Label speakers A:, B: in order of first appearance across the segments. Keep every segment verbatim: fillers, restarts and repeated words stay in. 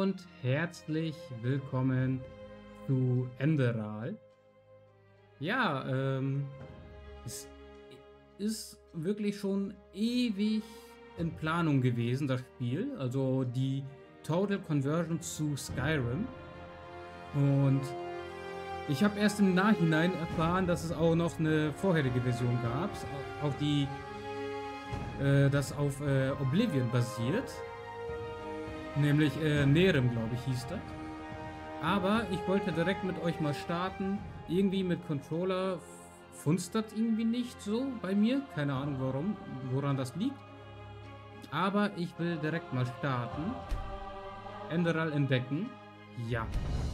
A: und herzlich willkommen zu Enderal. Ja, ähm, es ist wirklich schon ewig in Planung gewesen, das Spiel. Also die Total Conversion zu Skyrim. Und ich habe erst im Nachhinein erfahren, dass es auch noch eine vorherige Version gab, auf die äh, das auf äh, Oblivion basiert. Nämlich äh, Nehrim, glaube ich, hieß das. Aber ich wollte direkt mit euch mal starten. Irgendwie mit Controller funzt das irgendwie nicht so bei mir. Keine Ahnung warum, woran das liegt. Aber ich will direkt mal starten. Enderal entdecken. Ja.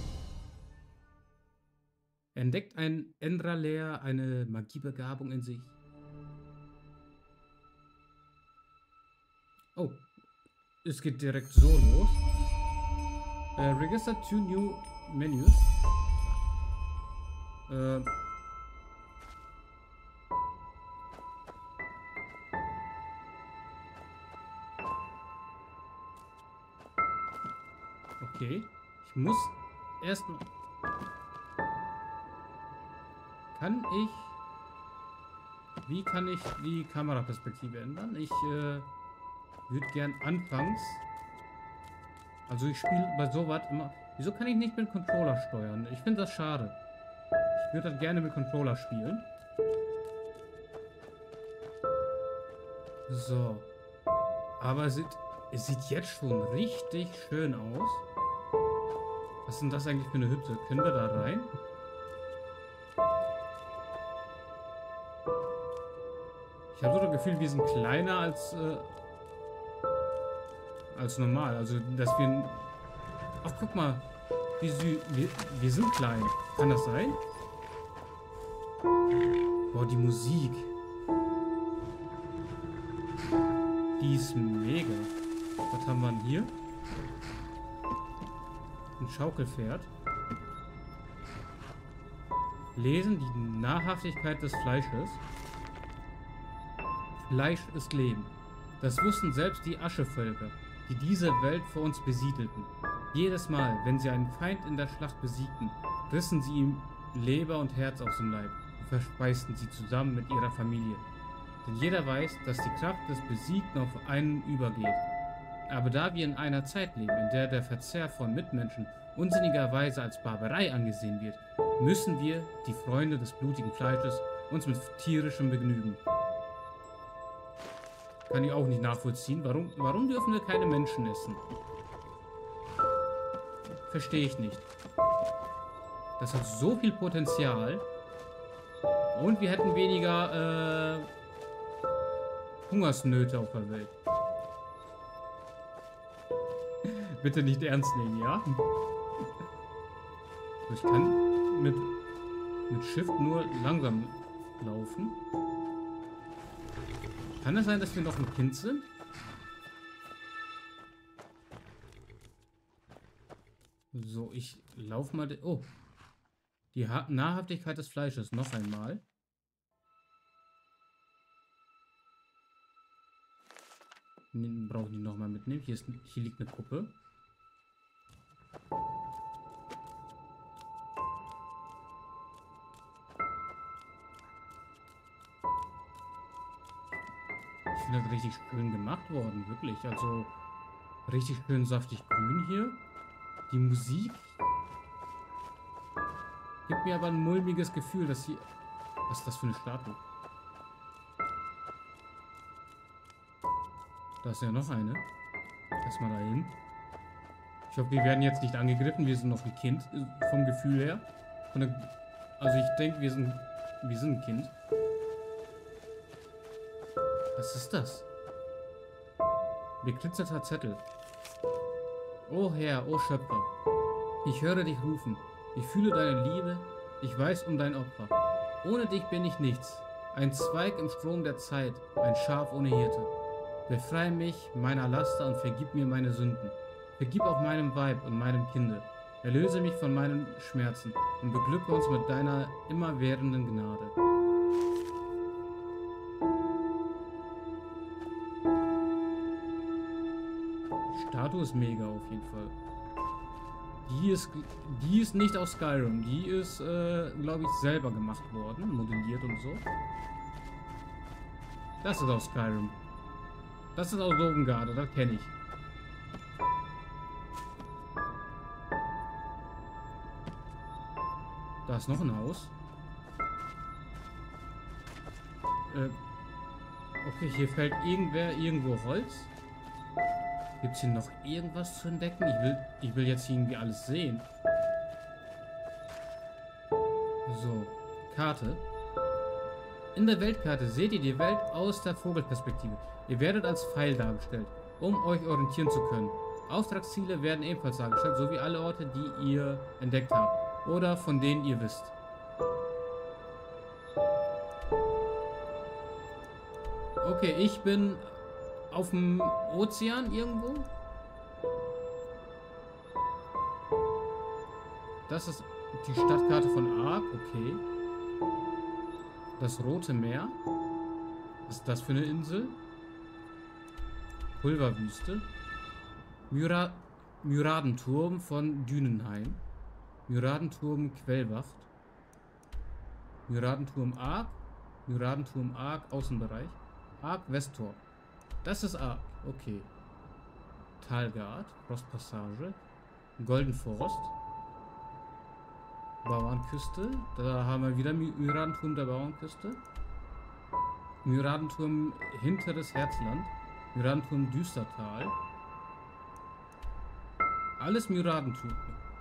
A: Entdeckt ein Endralair eine Magiebegabung in sich? Oh, es geht direkt so los. Uh, register two new menus. Uh, okay. Ich muss erstmal. Kann ich. Wie kann ich die Kameraperspektive ändern? Ich äh, würde gern anfangs. Also ich spiele bei sowas immer. Wieso kann ich nicht mit dem Controller steuern? Ich finde das schade. Ich würde das gerne mit Controller spielen. So. Aber es sieht, es sieht jetzt schon richtig schön aus. Was ist denn das eigentlich für eine Hütte? Können wir da rein? Ich habe so das Gefühl, wir sind kleiner als äh, als normal. Also, dass wir... Ach, guck mal. Wie süß. Wir, wir sind klein. Kann das sein? Boah, die Musik. Die ist mega. Was haben wir denn hier? Ein Schaukelpferd. Lesen die Nahrhaftigkeit des Fleisches. Fleisch ist Leben. Das wussten selbst die Aschevölker, die diese Welt vor uns besiedelten. Jedes Mal, wenn sie einen Feind in der Schlacht besiegten, rissen sie ihm Leber und Herz aus dem Leib und verspeisten sie zusammen mit ihrer Familie. Denn jeder weiß, dass die Kraft des Besiegten auf einen übergeht. Aber da wir in einer Zeit leben, in der der Verzehr von Mitmenschen unsinnigerweise als Barbarei angesehen wird, müssen wir, die Freunde des blutigen Fleisches, uns mit tierischem begnügen. Kann ich auch nicht nachvollziehen. Warum, warum dürfen wir keine Menschen essen? Verstehe ich nicht. Das hat so viel Potenzial. Und wir hätten weniger äh, Hungersnöte auf der Welt. Bitte nicht ernst nehmen, ja? Ich kann mit, mit Shift nur langsam laufen. Kann es sein, dass wir noch ein Kind sind? So, ich laufe mal... Oh. Die ha Nahrhaftigkeit des Fleisches. Noch einmal. Brauchen die nochmal mitnehmen. Hier, ist, hier liegt eine Puppe. Ich finde das richtig schön gemacht worden, wirklich. Also richtig schön saftig grün hier. Die Musik gibt mir aber ein mulmiges Gefühl, dass hier... Was ist das für eine Statue? Da ist ja noch eine. Erstmal dahin. Ich hoffe, wir werden jetzt nicht angegriffen. Wir sind noch ein Kind, vom Gefühl her. Von der, also ich denke, wir sind, wir sind ein Kind. Was ist das? Bekritzelter Zettel. O Herr, o Schöpfer, ich höre dich rufen. Ich fühle deine Liebe. Ich weiß um dein Opfer. Ohne dich bin ich nichts. Ein Zweig im Strom der Zeit. Ein Schaf ohne Hirte. Befreie mich meiner Laster und vergib mir meine Sünden. Vergib auch meinem Weib und meinem Kinde. Erlöse mich von meinen Schmerzen und beglücke uns mit deiner immerwährenden Gnade. Die Statue ist mega auf jeden Fall. Die ist, die ist nicht aus Skyrim. Die ist, äh, glaube ich, selber gemacht worden. Modelliert und so. Das ist aus Skyrim. Das ist aus Lovengarde, das kenne ich. Da ist noch ein Haus. Äh, okay, hier fällt irgendwer irgendwo Holz. Gibt es hier noch irgendwas zu entdecken? Ich will, ich will jetzt irgendwie alles sehen. So, Karte. In der Weltkarte seht ihr die Welt aus der Vogelperspektive. Ihr werdet als Pfeil dargestellt, um euch orientieren zu können. Auftragsziele werden ebenfalls dargestellt, sowie alle Orte, die ihr entdeckt habt oder von denen ihr wisst. Okay, ich bin auf dem Ozean irgendwo. Das ist die Stadtkarte von Ark, okay. Das Rote Meer. Was ist das für eine Insel? Pulverwüste. Myra Myradenturm von Dünenheim. Myradenturm Quellwacht. Myradenturm Ark. Myradenturm Ark Außenbereich. Ark Westtor. Das ist Ark, okay. Talgard, Frostpassage. Golden Forest. Bauernküste. Da haben wir wieder Myradenturm der Bauernküste. Myradenturm Hinteres Herzland. Myradenturm Düstertal. Alles Myradenturm.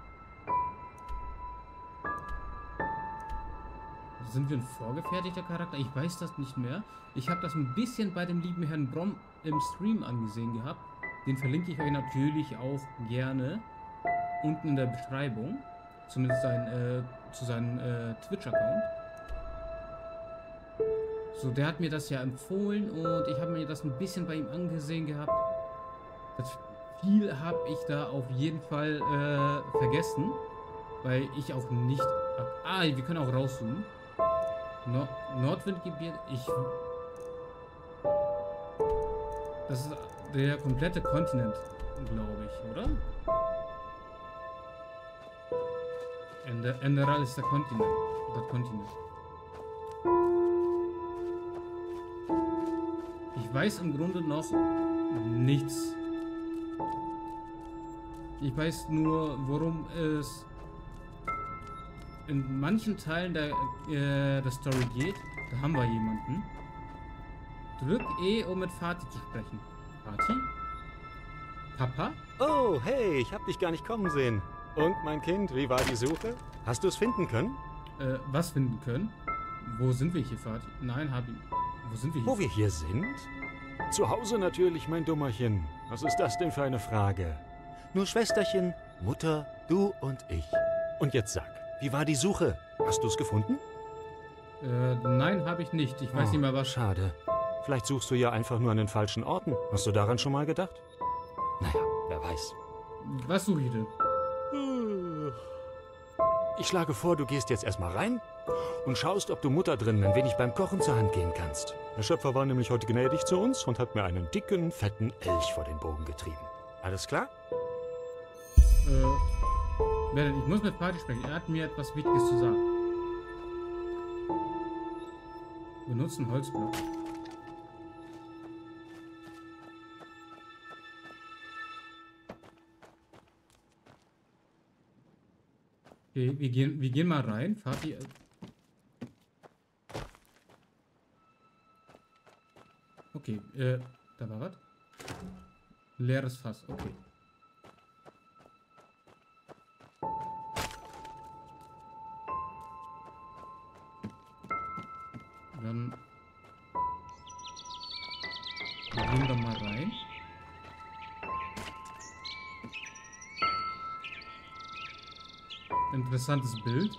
A: Sind wir ein vorgefertigter Charakter? Ich weiß das nicht mehr. Ich habe das ein bisschen bei dem lieben Herrn Brom im Stream angesehen gehabt. Den verlinke ich euch natürlich auch gerne unten in der Beschreibung. Zumindest sein, äh, zu seinem äh, Twitch-Account. So, der hat mir das ja empfohlen und ich habe mir das ein bisschen bei ihm angesehen gehabt. Das viel habe ich da auf jeden Fall äh, vergessen, weil ich auch nicht... Ah, wir können auch rauszoomen. No Nordwindgebirge, ich... Das ist der komplette Kontinent, glaube ich, oder? Ender Enderal ist der Kontinent. Der Kontinent. Ich weiß im Grunde noch nichts. Ich weiß nur, worum es in manchen Teilen der, äh, der Story geht. Da haben wir jemanden. Drück E, um mit Fatih zu sprechen. Fatih? Papa?
B: Oh, hey, ich hab dich gar nicht kommen sehen. Und, mein Kind, wie war die Suche? Hast du es finden können?
A: Äh, was finden können? Wo sind wir hier, Fatih? Nein, hab ich... Wo sind wir hier?
B: Wo wir hier sind? Zu Hause natürlich, mein Dummerchen. Was ist das denn für eine Frage? Nur Schwesterchen, Mutter, du und ich. Und jetzt sag, wie war die Suche? Hast du es gefunden?
A: Äh, nein, habe ich nicht. Ich weiß
B: oh,
A: nicht mehr, was...
B: Schade. Vielleicht suchst du ja einfach nur an den falschen Orten. Hast du daran schon mal gedacht? Naja, wer weiß.
A: Was suche ich denn?
B: Ich schlage vor, du gehst jetzt erstmal rein und schaust, ob du Mutter drinnen ein wenig beim Kochen zur Hand gehen kannst. Der Schöpfer war nämlich heute gnädig zu uns und hat mir einen dicken, fetten Elch vor den Bogen getrieben. Alles klar?
A: Äh, ich muss mit Fatih sprechen. Er hat mir etwas Wichtiges zu sagen. Benutzen Holzblock. Okay, wir gehen, wir gehen mal rein. Fatih. Okay, äh, da war was. Leeres Fass, okay. Dann wir gehen da mal rein. Interessantes Bild.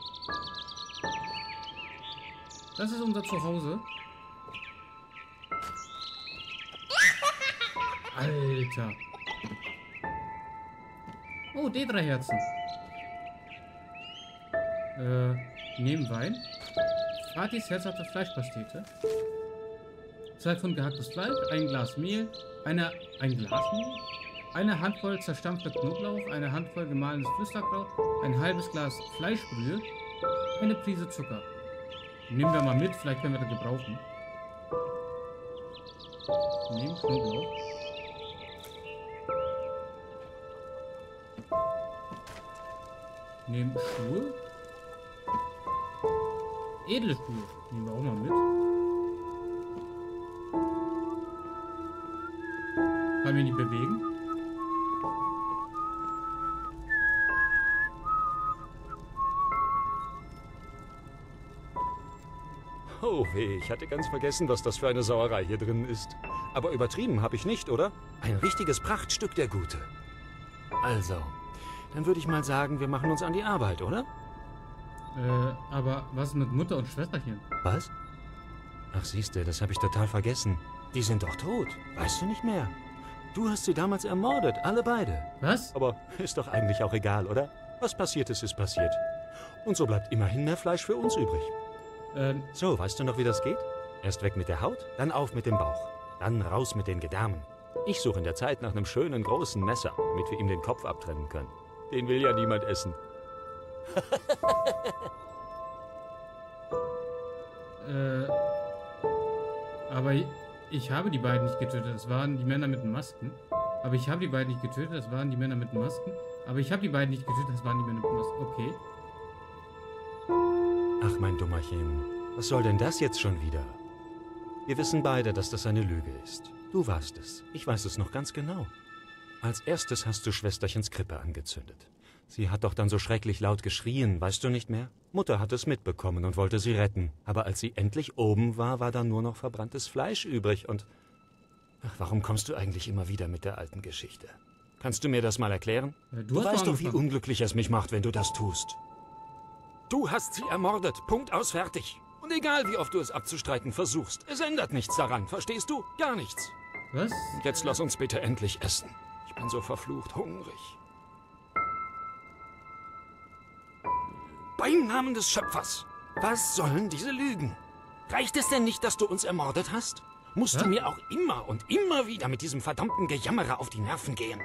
A: Das ist unser Zuhause. Alter. Oh, D drei Herzen. Äh, nehmen Wein. Fatihs herzhafte Fleischpastete. Zwei Pfund gehacktes Fleisch, ein Glas Mehl, eine, ein Glas Mehl, eine Handvoll zerstampfter Knoblauch, eine Handvoll gemahlenes Flüsterkraut, ein halbes Glas Fleischbrühe, eine Prise Zucker. Nehmen wir mal mit, vielleicht können wir das gebrauchen. Nehmen Knoblauch. Nehmen Schuhe. Edle Schuhe. Nehmen wir auch mal mit. Kann mich nicht bewegen.
B: Oh weh, ich hatte ganz vergessen, was das für eine Sauerei hier drin ist. Aber übertrieben habe ich nicht, oder? Ein richtiges Prachtstück, der Gute. Also, dann würde ich mal sagen, wir machen uns an die Arbeit, oder?
A: Äh, aber was mit Mutter und Schwesterchen?
B: Was? Ach, siehste, das habe ich total vergessen. Die sind doch tot, weißt du nicht mehr? Du hast sie damals ermordet, alle beide.
A: Was?
B: Aber ist doch eigentlich auch egal, oder? Was passiert ist, ist passiert. Und so bleibt immerhin mehr Fleisch für uns übrig.
A: Ähm,
B: So, weißt du noch, wie das geht? Erst weg mit der Haut, dann auf mit dem Bauch. Dann raus mit den Gedärmen. Ich suche in der Zeit nach einem schönen großen Messer, damit wir ihm den Kopf abtrennen können. Den will ja niemand essen.
A: äh, aber ich, ich habe die beiden nicht getötet. Das waren die Männer mit den Masken. Aber ich habe die beiden nicht getötet. Das waren die Männer mit den Masken. Aber ich habe die beiden nicht getötet. Das waren die Männer mit den Masken. Okay.
B: Ach, mein Dummerchen, was soll denn das jetzt schon wieder? Wir wissen beide, dass das eine Lüge ist. Du warst es. Ich weiß es noch ganz genau. Als erstes hast du Schwesterchens Krippe angezündet. Sie hat doch dann so schrecklich laut geschrien, weißt du nicht mehr? Mutter hat es mitbekommen und wollte sie retten. Aber als sie endlich oben war, war dann nur noch verbranntes Fleisch übrig und... Ach, warum kommst du eigentlich immer wieder mit der alten Geschichte? Kannst du mir das mal erklären?
A: Ja,
B: du
A: du hast
B: weißt
A: doch
B: doch, wie
A: angefangen.
B: unglücklich es mich macht, wenn du das tust. Du hast sie ermordet. Punkt aus, fertig. Und egal, wie oft du es abzustreiten versuchst, es ändert nichts daran. Verstehst du? Gar nichts.
A: Was?
B: Und jetzt lass uns bitte endlich essen. Ich bin so verflucht hungrig. Beim Namen des Schöpfers. Was sollen diese Lügen? Reicht es denn nicht, dass du uns ermordet hast? Musst
A: Was?
B: du mir auch immer und immer wieder mit diesem verdammten Gejammerer auf die Nerven gehen?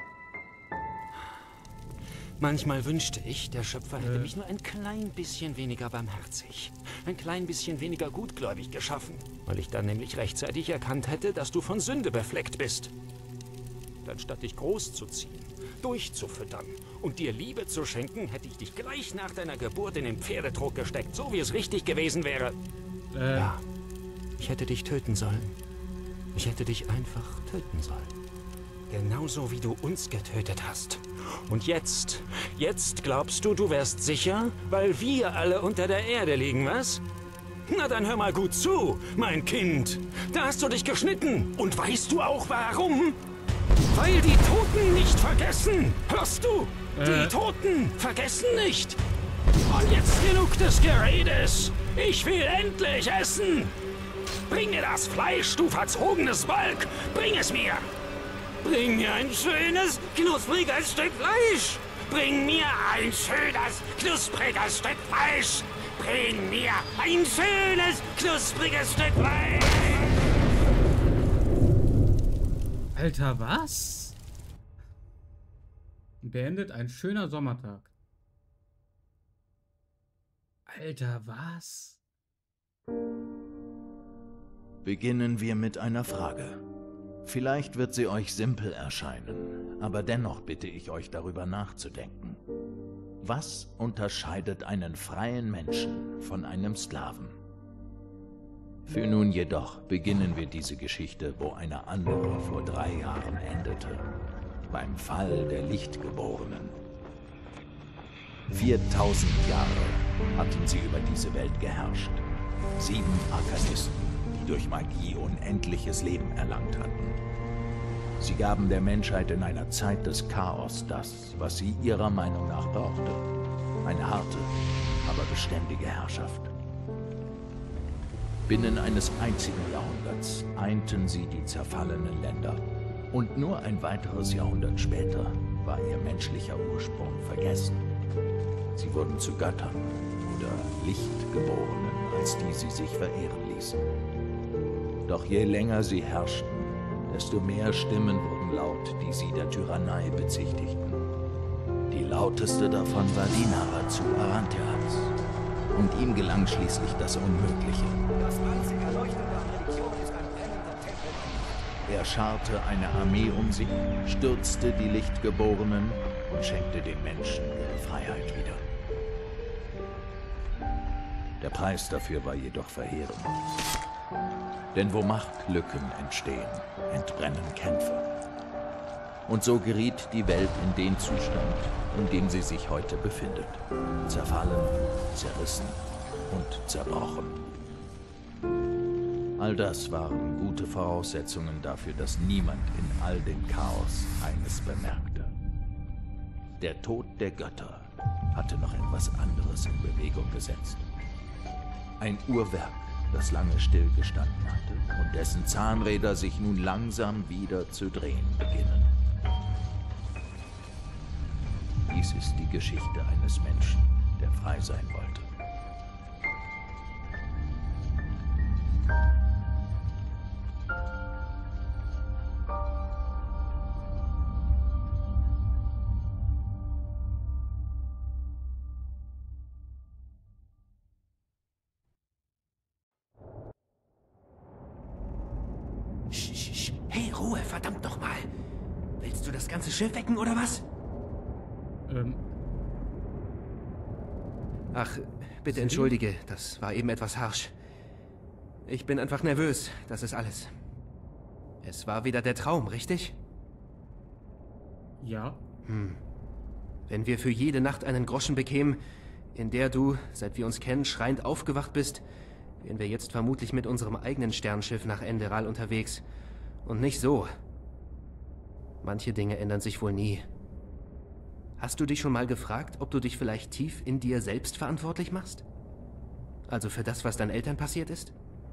B: Manchmal wünschte ich, der Schöpfer hätte
A: Äh.
B: mich nur ein klein bisschen weniger barmherzig, ein klein bisschen weniger gutgläubig geschaffen, weil ich dann nämlich rechtzeitig erkannt hätte, dass du von Sünde befleckt bist. Dann statt dich großzuziehen, durchzufüttern und dir Liebe zu schenken, hätte ich dich gleich nach deiner Geburt in den Pferdetrog gesteckt, so wie es richtig gewesen wäre.
A: Äh,
B: Ja, ich hätte dich töten sollen. Ich hätte dich einfach töten sollen. Genauso wie du uns getötet hast. Und jetzt, jetzt glaubst du, du wärst sicher, weil wir alle unter der Erde liegen, was? Na dann hör mal gut zu, mein Kind. Da hast du dich geschnitten. Und weißt du auch warum? Weil die Toten nicht vergessen. Hörst du?
A: Äh.
B: Die Toten vergessen nicht. Und jetzt genug des Geredes. Ich will endlich essen. Bring mir das Fleisch, du verzogenes Balk. Bring es mir. Bring mir ein schönes, knuspriges Stück Fleisch. Bring mir ein schönes, knuspriges Stück Fleisch. Bring mir ein schönes, knuspriges Stück Fleisch.
A: Alter, was? Beendet ein schöner Sommertag. Alter, was?
C: Beginnen wir mit einer Frage. Vielleicht wird sie euch simpel erscheinen, aber dennoch bitte ich euch darüber nachzudenken. Was unterscheidet einen freien Menschen von einem Sklaven? Für nun jedoch beginnen wir diese Geschichte, wo eine andere vor drei Jahren endete, beim Fall der Lichtgeborenen. viertausend Jahre hatten sie über diese Welt geherrscht. Sieben Arkanisten, die durch Magie unendliches Leben erlangt hatten. Sie gaben der Menschheit in einer Zeit des Chaos das, was sie ihrer Meinung nach brauchte. Eine harte, aber beständige Herrschaft. Binnen eines einzigen Jahrhunderts einten sie die zerfallenen Länder. Und nur ein weiteres Jahrhundert später war ihr menschlicher Ursprung vergessen. Sie wurden zu Göttern oder Lichtgeborenen, als die sie sich verehren ließen. Doch je länger sie herrschten, desto mehr Stimmen wurden Glocken laut, die sie der Tyrannei bezichtigten. Die lauteste davon war die Nahezu Arantheals. Und ihm gelang schließlich das Unmögliche.
D: Das einzige Leuchten der Religion ist ein brennender Tempel.
C: Er scharte eine Armee um sich, stürzte die Lichtgeborenen und schenkte den Menschen ihre Freiheit wieder. Der Preis dafür war jedoch verheerend. Denn wo Machtlücken entstehen, entbrennen Kämpfe. Und so geriet die Welt in den Zustand, in dem sie sich heute befindet. Zerfallen, zerrissen und zerbrochen. All das waren gute Voraussetzungen dafür, dass niemand in all dem Chaos eines bemerkte. Der Tod der Götter hatte noch etwas anderes in Bewegung gesetzt. Ein Uhrwerk, das lange stillgestanden hatte und dessen Zahnräder sich nun langsam wieder zu drehen beginnen. Dies ist die Geschichte eines Menschen, der frei sein wollte.
D: Hey, Ruhe, verdammt nochmal. Willst du das ganze Schiff wecken, oder was?
A: Ähm.
D: Ach, bitte entschuldige, das war eben etwas harsch. Ich bin einfach nervös, das ist alles. Es war wieder der Traum, richtig?
A: Ja.
D: Hm. Wenn wir für jede Nacht einen Groschen bekämen, in der du, seit wir uns kennen, schreiend aufgewacht bist, wären wir jetzt vermutlich mit unserem eigenen Sternschiff nach Enderal unterwegs. Und nicht so. Manche Dinge ändern sich wohl nie. Hast du dich schon mal gefragt, ob du dich vielleicht tief in dir selbst verantwortlich machst? Also für das, was deinen Eltern passiert ist?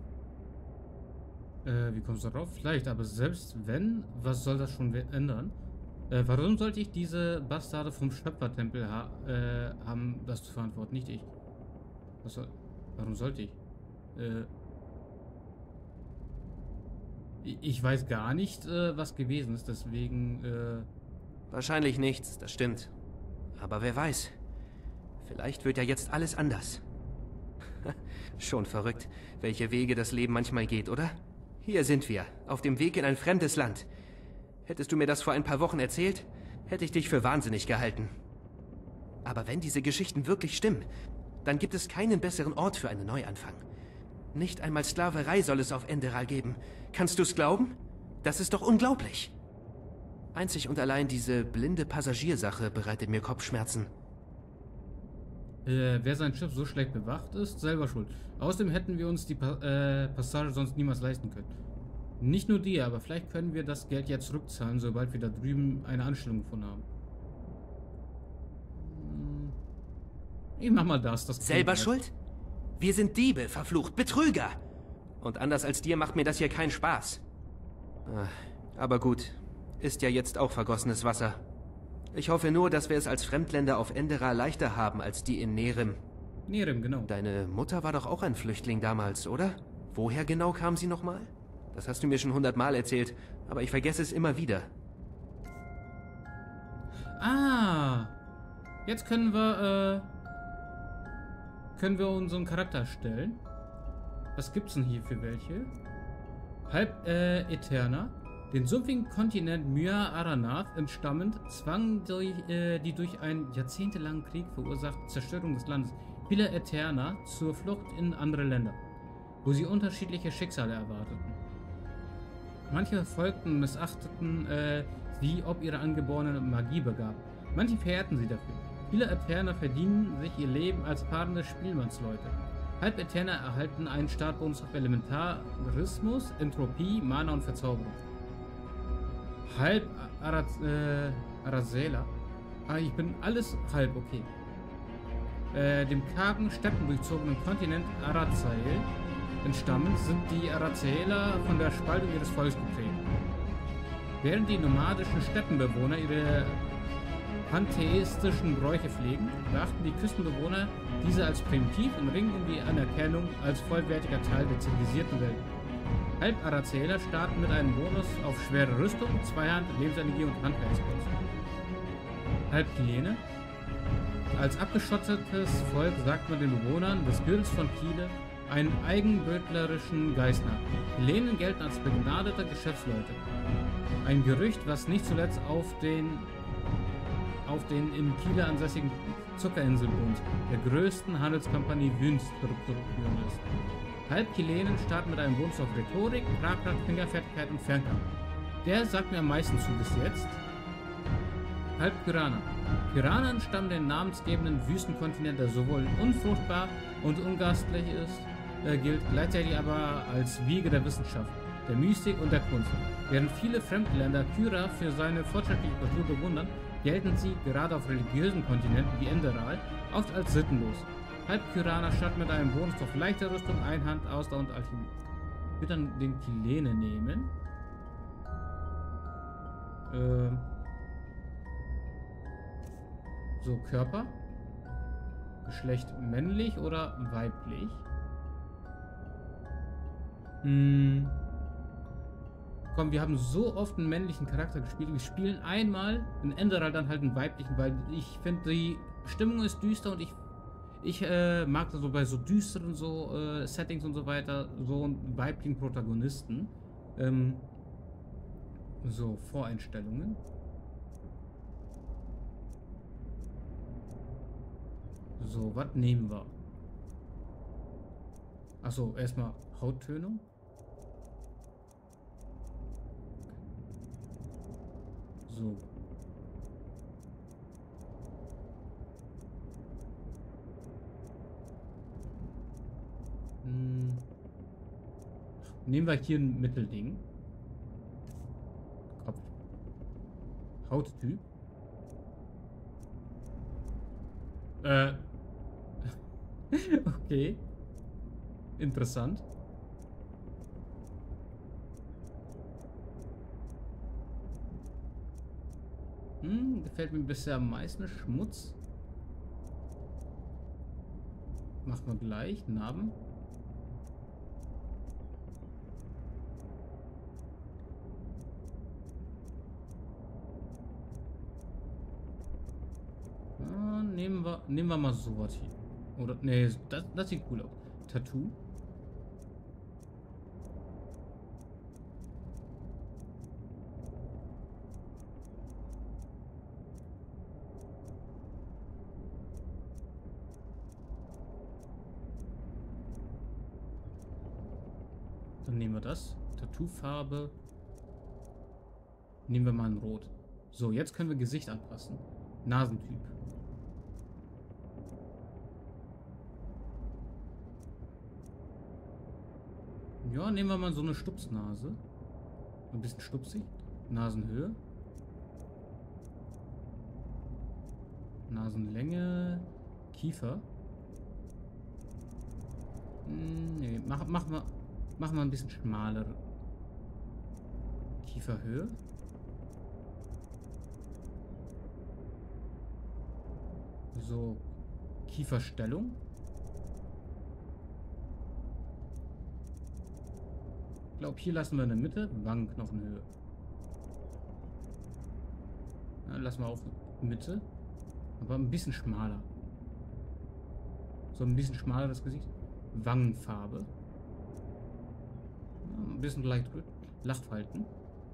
A: Äh, wie kommst du darauf? Vielleicht, aber selbst wenn, was soll das schon ändern? Äh, warum sollte ich diese Bastarde vom Schöpfertempel ha äh, haben, das zu verantworten? Nicht ich. Was soll, warum sollte ich? Äh, ich weiß gar nicht, äh, was gewesen ist, deswegen, äh...
D: Wahrscheinlich nichts, das stimmt. Aber wer weiß. Vielleicht wird ja jetzt alles anders. Schon verrückt, welche Wege das Leben manchmal geht, oder? Hier sind wir, auf dem Weg in ein fremdes Land. Hättest du mir das vor ein paar Wochen erzählt, hätte ich dich für wahnsinnig gehalten. Aber wenn diese Geschichten wirklich stimmen, dann gibt es keinen besseren Ort für einen Neuanfang. Nicht einmal Sklaverei soll es auf Enderal geben. Kannst du es glauben? Das ist doch unglaublich. Einzig und allein diese blinde Passagiersache bereitet mir Kopfschmerzen.
A: Äh, wer sein Schiff so schlecht bewacht ist, selber schuld. Außerdem hätten wir uns die pa äh, Passage sonst niemals leisten können. Nicht nur die, aber vielleicht können wir das Geld ja zurückzahlen, sobald wir da drüben eine Anstellung gefunden haben. Hm. Ich mach mal das. das
D: Selber schuld? Wir sind Diebe, verflucht, Betrüger. Und anders als dir macht mir das hier keinen Spaß. Aber gut, ist ja jetzt auch vergossenes Wasser. Ich hoffe nur, dass wir es als Fremdländer auf Enderal leichter haben als die in Nerem.
A: Nerem, genau.
D: Deine Mutter war doch auch ein Flüchtling damals, oder? Woher genau kam sie nochmal? Das hast du mir schon hundertmal erzählt, aber ich vergesse es immer wieder.
A: Ah, jetzt können wir, äh, können wir unseren Charakter stellen. Was gibt's denn hier für welche? Halb, äh, Eterna. Den sumpfigen Kontinent Myar Aranath entstammend zwang durch, äh, die durch einen jahrzehntelangen Krieg verursachte Zerstörung des Landes viele Eterna zur Flucht in andere Länder, wo sie unterschiedliche Schicksale erwarteten. Manche verfolgten und missachteten äh, sie ob ihre angeborene Magie begab. Manche verehrten sie dafür. Viele Eterna verdienen sich ihr Leben als paarende Spielmannsleute. Halb Eterna erhalten einen Startbonus auf Elementarismus, Entropie, Mana und Verzauberung. Halb Araz äh, Arazela. Ah, ich bin alles halb, okay. Äh, dem kargen, steppendurchzogenen Kontinent Arazael entstammend sind die Arazaeler von der Spaltung ihres Volkes geprägt. Während die nomadischen Steppenbewohner ihre pantheistischen Bräuche pflegen, beachten die Küstenbewohner diese als primitiv und ringen um die Anerkennung als vollwertiger Teil der zivilisierten Welt. Halb-Arazeler starten mit einem Bonus auf schwere Rüstung, Zweihand, Lebensenergie und Handwerkskosten. Halb-Kilene. Als abgeschottetes Volk sagt man den Bewohnern des Gürtels von Kile einen eigenbrötlerischen Geist nach. Kilenen gelten als begnadete Geschäftsleute. Ein Gerücht, was nicht zuletzt auf den auf den in Kile ansässigen Zuckerinselbund, der größten Handelskompanie Wüns, zurückzuführen ist. Halb-Kilenen starten mit einem Bonus auf Rhetorik, Tragkraft, Fingerfertigkeit und Fernkampf. Der sagt mir am meisten zu bis jetzt. Halb-Kyraner. Kyranen stammen den namensgebenden Wüstenkontinent, der sowohl unfruchtbar und ungastlich ist, äh, gilt, gleichzeitig aber als Wiege der Wissenschaft, der Mystik und der Kunst. Während viele Fremdländer Kyra für seine fortschrittliche Kultur bewundern, gelten sie, gerade auf religiösen Kontinenten wie Enderal, oft als sittenlos. Halb-Kyraner starten mit einem Bonus auf leichte Rüstung, Einhand, Ausdauer und Alchemie. Ich würde dann den Kilene nehmen. Ähm. So, Körper. Geschlecht männlich oder weiblich? Hm. Komm, wir haben so oft einen männlichen Charakter gespielt. Wir spielen einmal in Enderal dann halt einen weiblichen, weil ich finde, die Stimmung ist düster und ich ich äh, mag das so bei so düsteren so äh, Settings und so weiter, so einen weiblichen Protagonisten. Ähm, so, Voreinstellungen. So, was nehmen wir? Achso, erstmal Hauttönung. So. Hm. Nehmen wir hier ein Mittelding. Kopf. Hauttyp. Äh. Okay. Interessant. Hm, gefällt mir bisher am meisten. Schmutz. Machen wir gleich. Narben. Ah, nehmen wir, nehmen wir mal sowas hier. Oder, nee, das, das sieht cool aus. Tattoo. Dann nehmen wir das. Tattoo-Farbe. Nehmen wir mal ein Rot. So, jetzt können wir Gesicht anpassen. Nasentyp. Ja, nehmen wir mal so eine Stupsnase. Ein bisschen stupsig. Nasenhöhe. Nasenlänge. Kiefer. Hm, nee, mach, mach mal. Machen wir ein bisschen schmaler. Kieferhöhe. So. Kieferstellung. Ich glaube, hier lassen wir in der Mitte. Wangenknochenhöhe. Ja, lassen wir auch Mitte. Aber ein bisschen schmaler. So ein bisschen schmaler das Gesicht. Wangenfarbe. Ein bisschen leicht rot. Lachfalten.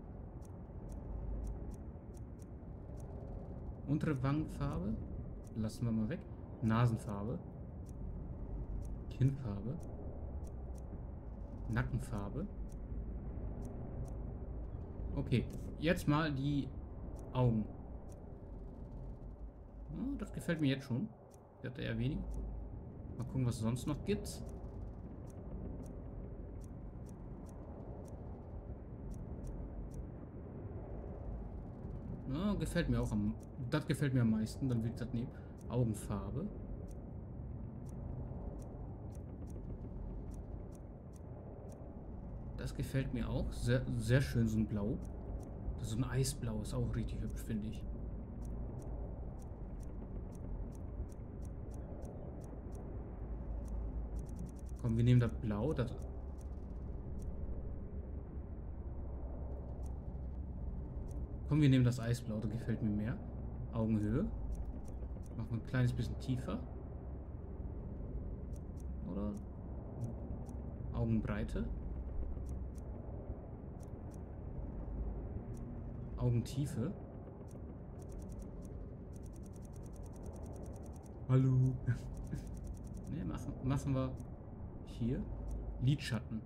A: Untere Wangenfarbe. Lassen wir mal weg. Nasenfarbe. Kinnfarbe. Nackenfarbe. Okay. Jetzt mal die Augen. Oh, das gefällt mir jetzt schon. Ich hatte eher wenig. Mal gucken, was es sonst noch gibt. Ja, gefällt mir auch am... Das gefällt mir am meisten. Dann will ich das nehmen. Augenfarbe. Das gefällt mir auch. Sehr, sehr schön, so ein Blau. Das ist so ein Eisblau. Ist auch richtig hübsch, finde ich. Komm, wir nehmen das Blau. Das... Komm, wir nehmen das Eisblau, das gefällt mir mehr. Augenhöhe. Machen wir ein kleines bisschen tiefer. Oder? Augenbreite. Augentiefe. Hallo. Ne, machen, machen wir hier. Lidschatten.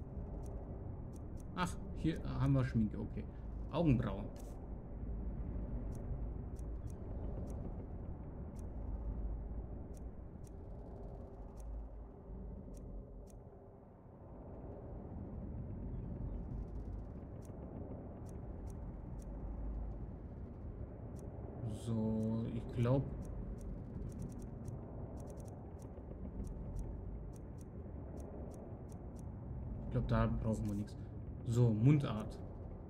A: Ach, hier haben wir Schminke, okay. Augenbrauen. So, ich glaube... Ich glaube, da brauchen wir nichts. So, Mundart.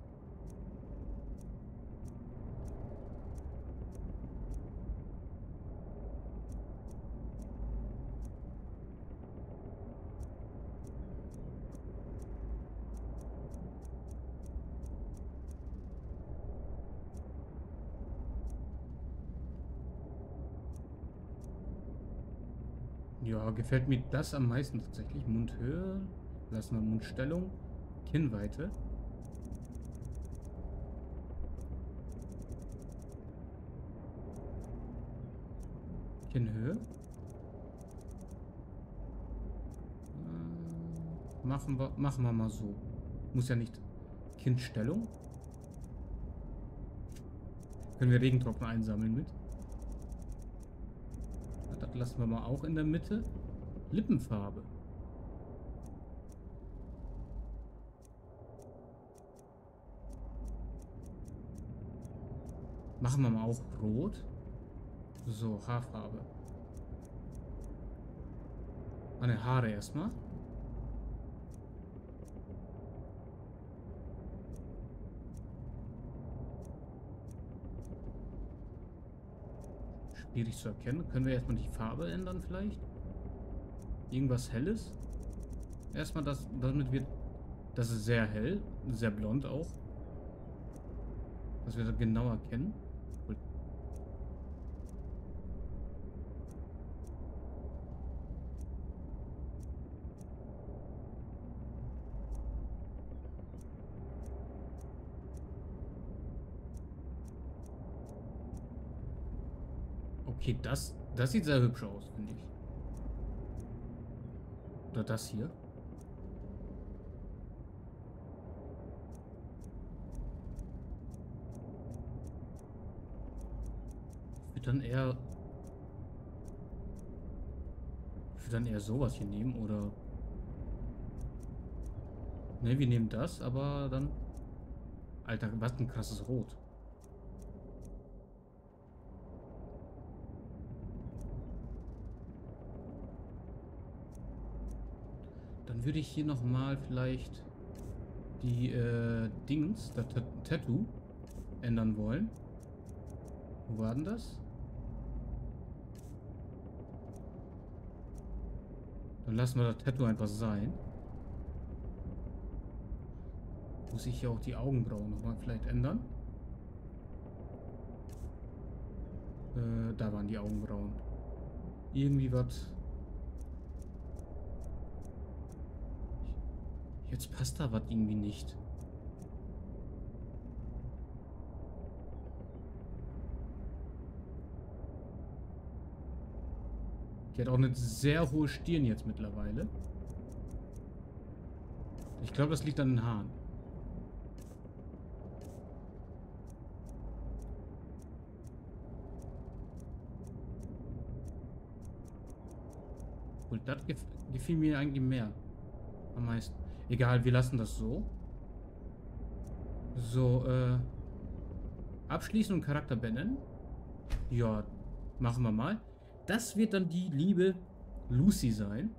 A: Ja, gefällt mir das am meisten tatsächlich. Mundhöhe. Lassen wir Mundstellung. Kinnweite. Kinnhöhe. Äh, machen wir, machen wir mal so. Muss ja nicht. Kinnstellung. Können wir Regentropfen einsammeln mit. Das lassen wir mal auch in der Mitte. Lippenfarbe. Machen wir mal auch rot. So, Haarfarbe. Meine Haare erstmal. Schwierig zu erkennen. Können wir erstmal die Farbe ändern vielleicht? Irgendwas Helles? Erstmal das, damit wird... Das ist sehr hell. Sehr blond auch. Dass wir das genau erkennen. Cool. Okay, das, das sieht sehr hübsch aus, finde ich. Oder das hier. Ich würde dann eher... Ich würde dann eher sowas hier nehmen, oder... Ne, wir nehmen das, aber dann... Alter, was ein krasses Rot. Dann würde ich hier nochmal vielleicht die äh, Dings, das Tattoo ändern wollen. Wo war denn das? Dann lassen wir das Tattoo einfach sein. Muss ich hier auch die Augenbrauen nochmal vielleicht ändern? Äh, da waren die Augenbrauen. Irgendwie was... Jetzt passt da was irgendwie nicht. Die hat auch eine sehr hohe Stirn jetzt mittlerweile. Ich glaube, das liegt an den Haaren. Und das gef gefiel mir eigentlich mehr. Am meisten. Egal, wir lassen das so. So, äh... abschließen und Charakter benennen. Ja, machen wir mal. Das wird dann die liebe Lucy sein.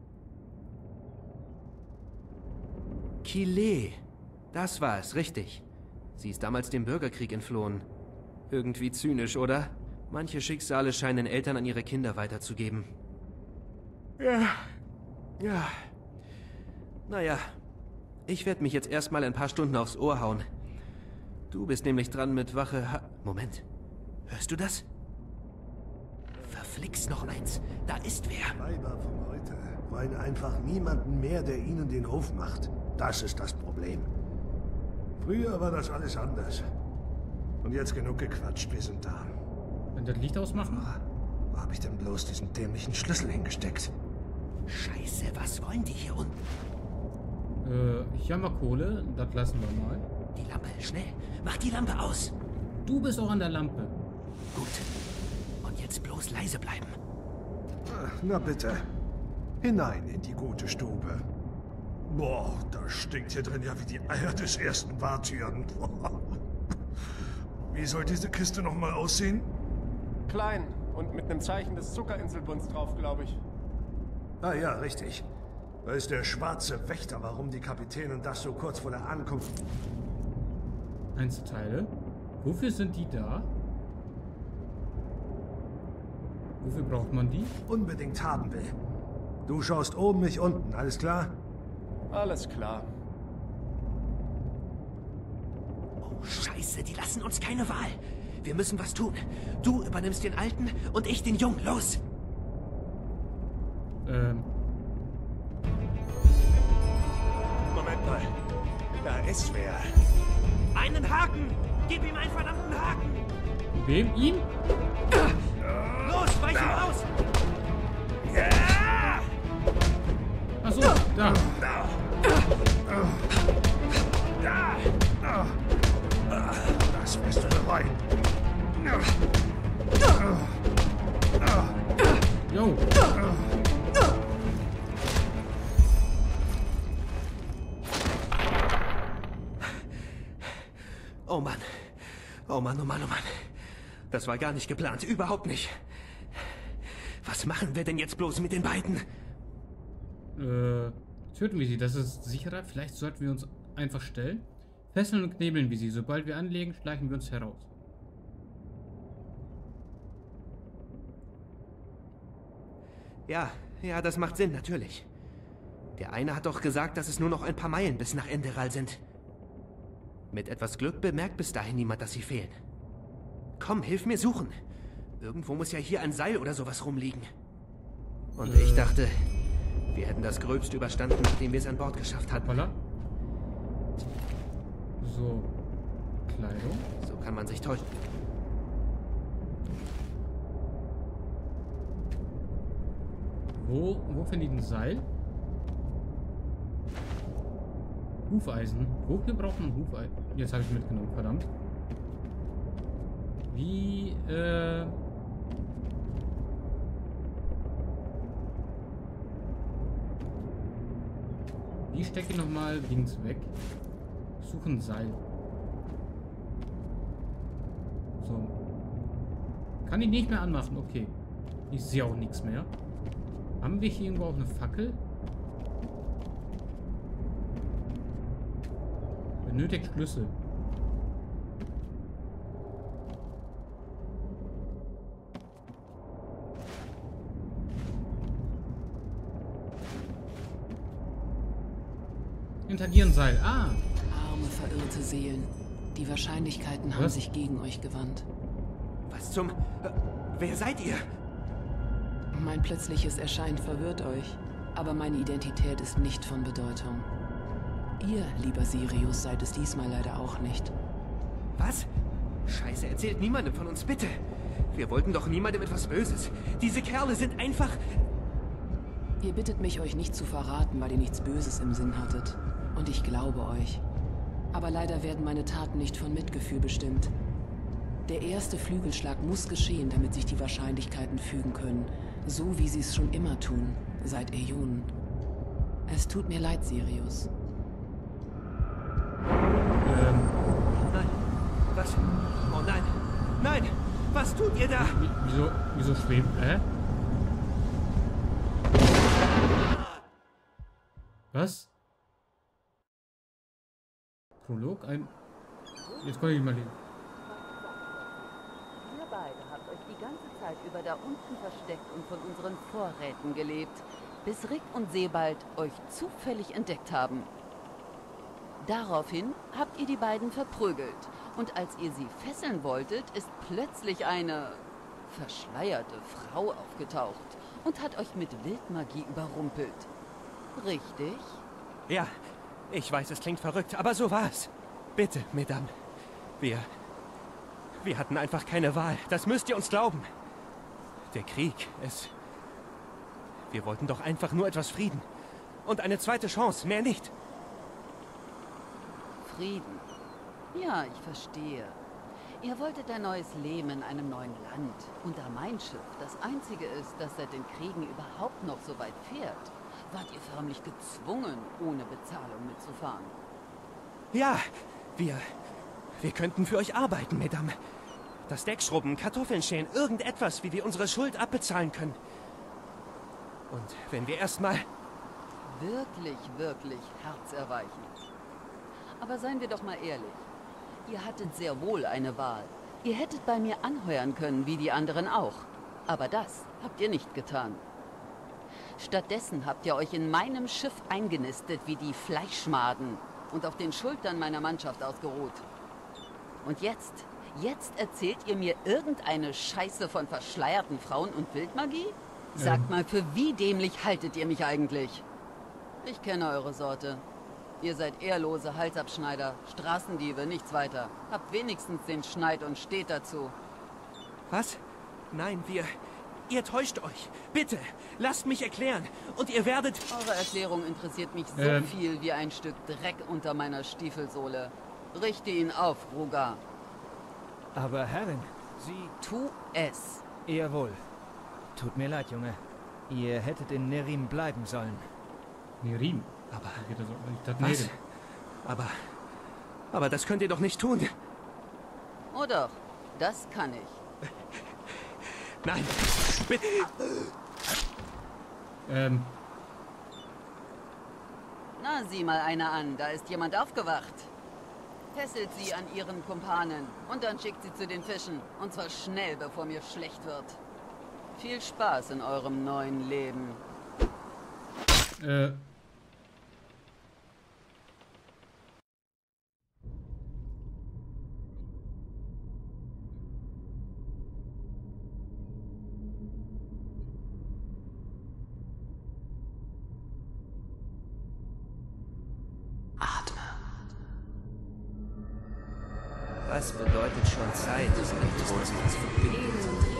D: Kile. Das war es, richtig. Sie ist damals dem Bürgerkrieg entflohen. Irgendwie zynisch, oder? Manche Schicksale scheinen Eltern an ihre Kinder weiterzugeben. Ja. Ja. Naja. Ich werde mich jetzt erstmal ein paar Stunden aufs Ohr hauen. Du bist nämlich dran mit Wache ha Moment. Hörst du das? Verflixt noch eins. Da ist wer.
E: Weiber von heute wollen einfach niemanden mehr, der ihnen den Hof macht. Das ist das Problem. Früher war das alles anders. Und jetzt genug gequatscht, wir sind da.
A: Wenn das Licht ausmachen?
E: Wo, wo habe ich denn bloß diesen dämlichen Schlüssel hingesteckt?
D: Scheiße, was wollen die hier unten?
A: Äh, hier haben wir Kohle. Das lassen wir mal.
D: Die Lampe, schnell. Mach die Lampe aus.
A: Du bist auch an der Lampe.
D: Gut. Und jetzt bloß leise bleiben.
E: Na bitte. Hinein in die gute Stube. Boah, das stinkt hier drin ja wie die Eier des ersten Wartüren. Wie soll diese Kiste nochmal aussehen?
F: Klein und mit einem Zeichen des Zuckerinselbunds drauf, glaube ich.
E: Ah ja, richtig. Da ist der schwarze Wächter, warum die Kapitänin das so kurz vor der Ankunft...
A: Einzelteile. Wofür sind die da? Wofür braucht man die?
E: unbedingt haben will. Du schaust oben, nicht unten, alles klar?
F: Alles klar.
D: Oh, Scheiße, die lassen uns keine Wahl. Wir müssen was tun. Du übernimmst den Alten und ich den Jungen. Los!
A: Ähm.
E: Moment mal. Da ist wer.
D: Einen Haken! Gib ihm einen verdammten Haken!
A: Wem? Ihn?
D: Los, weich ihm aus!
A: Achso, da.
E: Das wirst du bereuen.
A: Jo.
D: Oh Mann. Oh Mann, oh Mann, oh Mann. Das war gar nicht geplant. Überhaupt nicht. Was machen wir denn jetzt bloß mit den beiden?
A: Äh, töten wir sie. Das ist sicherer. Vielleicht sollten wir uns einfach stellen. Fesseln und knebeln wir sie. Sobald wir anlegen, schleichen wir uns heraus.
D: Ja, ja, das macht Sinn, natürlich. Der eine hat doch gesagt, dass es nur noch ein paar Meilen bis nach Enderal sind. Mit etwas Glück bemerkt bis dahin niemand, dass sie fehlen. Komm, hilf mir suchen. Irgendwo muss ja hier ein Seil oder sowas rumliegen. Und ich dachte, wir hätten das Gröbste überstanden, nachdem wir es an Bord geschafft hatten.
A: Holla. So. Kleidung.
D: So kann man sich täuschen.
A: Wo, wo finde ich ein Seil? Hufeisen. Wofür braucht man Hufeisen? Jetzt habe ich mitgenommen, verdammt. Wie, äh... Wie stecke ich nochmal Dings weg? Suchen Seil. So. Kann ich nicht mehr anmachen, okay. Ich sehe auch nichts mehr. Haben wir hier irgendwo auch eine Fackel? Benötigt Schlüssel. Interagieren Seil. Ah!
G: Arme, verirrte Seelen. Die Wahrscheinlichkeiten haben
A: Was?
G: sich gegen euch gewandt.
D: Was zum... Äh, wer seid ihr?
G: Mein plötzliches Erscheinen verwirrt euch, aber meine Identität ist nicht von Bedeutung. Ihr, lieber Sirius, seid es diesmal leider auch nicht.
D: Was? Scheiße, erzählt niemandem von uns, bitte. Wir wollten doch niemandem etwas Böses. Diese Kerle sind einfach...
G: Ihr bittet mich, euch nicht zu verraten, weil ihr nichts Böses im Sinn hattet. Und ich glaube euch. Aber leider werden meine Taten nicht von Mitgefühl bestimmt. Der erste Flügelschlag muss geschehen, damit sich die Wahrscheinlichkeiten fügen können. So wie sie es schon immer tun, seit Äonen. Es tut mir leid, Sirius.
A: Ähm,
D: Nein. Was? Oh nein. Nein! Was tut ihr da?
A: wie- wieso, wieso schwebt, äh? Was? Prolog? Ein... Jetzt kann ich mal lesen.
H: Ihr beide habt euch die ganze Zeit über da unten versteckt und von unseren Vorräten gelebt, bis Rick und Sebald euch zufällig entdeckt haben. Daraufhin habt ihr die beiden verprügelt Und als ihr sie fesseln wolltet, ist plötzlich eine verschleierte Frau aufgetaucht und hat euch mit Wildmagie überrumpelt. Richtig?
D: Ja, ich weiß, es klingt verrückt, aber so war's. Bitte, Mesdames. Wir... Wir hatten einfach keine Wahl. Das müsst ihr uns glauben. Der Krieg, es... Wir wollten doch einfach nur etwas Frieden. Und eine zweite Chance, mehr nicht.
H: Frieden. Ja, ich verstehe. Ihr wolltet ein neues Leben in einem neuen Land. Und da mein Schiff das einzige ist, das seit den Kriegen überhaupt noch so weit fährt, wart ihr förmlich gezwungen, ohne Bezahlung mitzufahren.
D: Ja, wir... Wir könnten für euch arbeiten, Mesdames. Das Deck schrubben, Kartoffeln schälen, irgendetwas, wie wir unsere Schuld abbezahlen können. Und wenn wir erstmal...
H: Wirklich, wirklich herzerweichend. Aber seien wir doch mal ehrlich. Ihr hattet sehr wohl eine Wahl. Ihr hättet bei mir anheuern können, wie die anderen auch. Aber das habt ihr nicht getan. Stattdessen habt ihr euch in meinem Schiff eingenistet wie die Fleischmaden und auf den Schultern meiner Mannschaft ausgeruht. Und jetzt, jetzt erzählt ihr mir irgendeine Scheiße von verschleierten Frauen und Wildmagie? Sagt
A: Ähm.
H: mal, für wie dämlich haltet ihr mich eigentlich? Ich kenne eure Sorte. Ihr seid ehrlose Halsabschneider, Straßendiebe, nichts weiter. Habt wenigstens den Schneid und steht dazu.
D: Was? Nein, wir... Ihr täuscht euch. Bitte, lasst mich erklären. Und ihr werdet...
H: Eure Erklärung interessiert mich so
A: Ähm.
H: viel wie ein Stück Dreck unter meiner Stiefelsohle. Richte ihn auf, Ruga.
I: Aber Herrin, Sie...
H: Tu es.
I: Jawohl. Tut mir leid, Junge. Ihr hättet in Nerim bleiben sollen.
A: Nerim.
D: Aber...
A: Geht das auch nicht? Das
D: Was?
A: Nerim.
D: Aber... Aber das könnt ihr doch nicht tun.
H: Oh doch, das kann ich.
D: Nein, bitte...
A: Ähm,
H: Na, sieh mal einer an, da ist jemand aufgewacht. Fesselt sie an ihren Kumpanen und dann schickt sie zu den Fischen. Und zwar schnell, bevor mir schlecht wird. Viel Spaß in eurem neuen Leben.
A: äh...
D: Was bedeutet schon Zeit, um den Tod zu verbinden?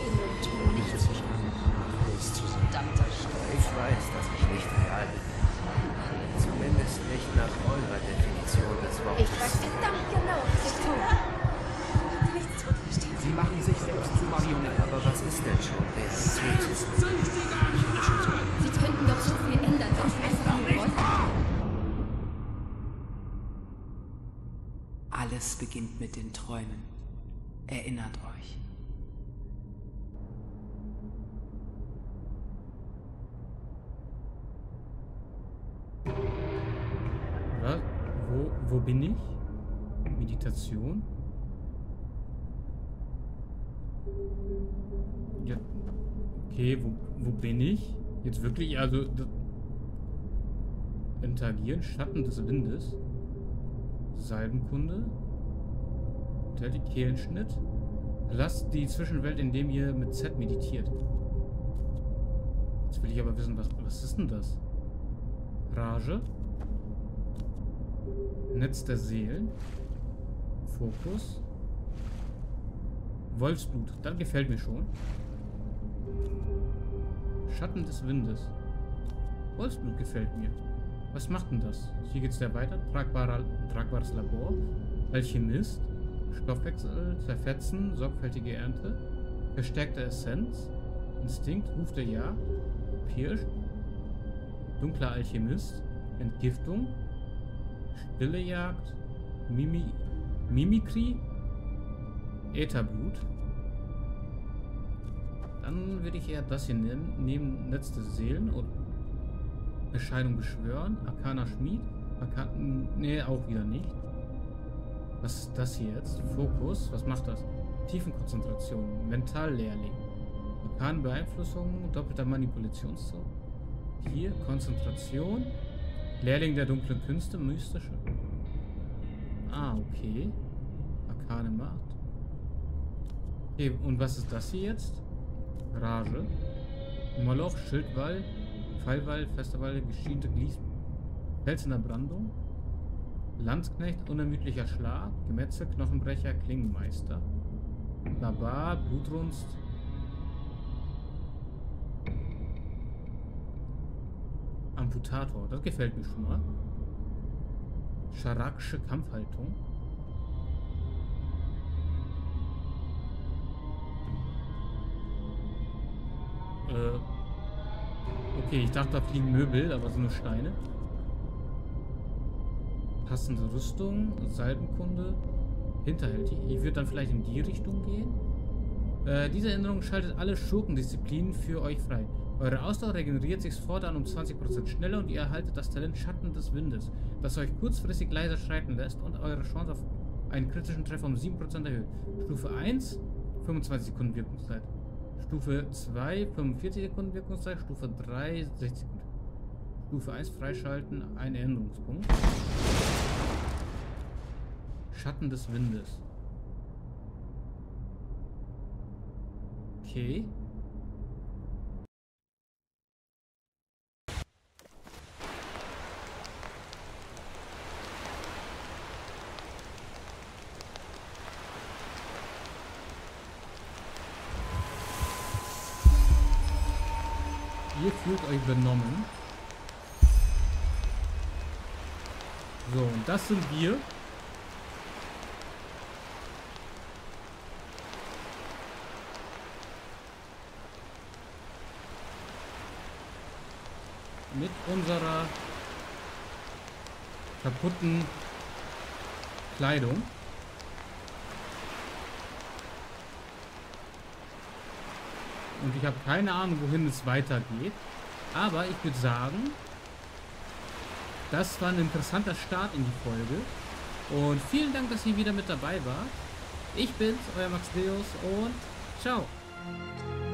H: Verdammter Scheiß.
D: Ich weiß, dass ich nicht real bin. Zumindest nicht nach eurer Definition des Wortes.
J: Ich weiß verdammt genau, was ich tue. Nichts zu verstehen.
D: Sie machen sich selbst zu Marionetten. Aber was ist denn schon Realität?
J: Sie könnten doch so viel ändern, wenn sie einfach nur wollten.
G: Alles beginnt mit den Träumen. Erinnert euch.
A: Was? Wo, wo bin ich? Meditation? Ja. Okay, wo, wo bin ich? Jetzt wirklich, also... das- Interagieren, Schatten des Windes. Salbenkunde. Hotel Kehlenschnitt. Lasst die Zwischenwelt, indem ihr mit Z meditiert. Jetzt will ich aber wissen, was, was ist denn das? Rage. Netz der Seelen. Fokus. Wolfsblut. Das gefällt mir schon. Schatten des Windes. Wolfsblut gefällt mir. Was macht denn das? Hier geht's ja weiter. Tragbarer, tragbares Labor. Alchemist. Stoffwechsel. Zerfetzen. Sorgfältige Ernte. Verstärkte Essenz. Instinkt. Ruf der Jagd. Pirsch. Dunkler Alchemist. Entgiftung. Stille Jagd. Mimi Mimikry. Ätherblut. Dann würde ich eher das hier nehmen. Neben Netz der Seelen und Bescheidung beschwören. Arcana Schmied. Arkan nee, auch wieder nicht. Was ist das hier jetzt? Fokus. Was macht das? Tiefenkonzentration. Mentallehrling. Arkanbeeinflussung. Doppelter Manipulationszug. Hier Konzentration. Lehrling der dunklen Künste. Mystische. Ah, okay. spontane Macht. Okay, und was ist das hier jetzt? Rage. Moloch, Schildwall, Pfeilwall, Festerwall, geschiente Glies, Fels in der Brandung. Landsknecht, unermüdlicher Schlag, Gemetzel, Knochenbrecher, Klingenmeister. Barbar, Blutrunst. Amputator, das gefällt mir schon mal. Scharakische Kampfhaltung. Äh. Okay, ich dachte, da fliegen Möbel, aber so eine Steine. Passende Rüstung, Salbenkunde, hinterhältig. Ich würde dann vielleicht in die Richtung gehen. Äh, diese Änderung schaltet alle Schurkendisziplinen für euch frei. Eure Ausdauer regeneriert sich fortan um zwanzig Prozent schneller und ihr erhaltet das Talent Schatten des Windes, das euch kurzfristig leiser schreiten lässt und eure Chance auf einen kritischen Treffer um sieben Prozent erhöht. Stufe eins, fünfundzwanzig Sekunden Wirkungszeit. Stufe zwei, fünfundvierzig Sekunden Wirkungszeit. Stufe drei, sechzig Sekunden. Stufe eins freischalten, ein Änderungspunkt. Schatten des Windes. Okay. Ihr fühlt euch benommen. So, und das sind wir. Mit unserer kaputten Kleidung. Und ich habe keine Ahnung, wohin es weitergeht. Aber ich würde sagen, das war ein interessanter Start in die Folge. Und vielen Dank, dass ihr wieder mit dabei wart. Ich bin's, euer Max Deus und ciao.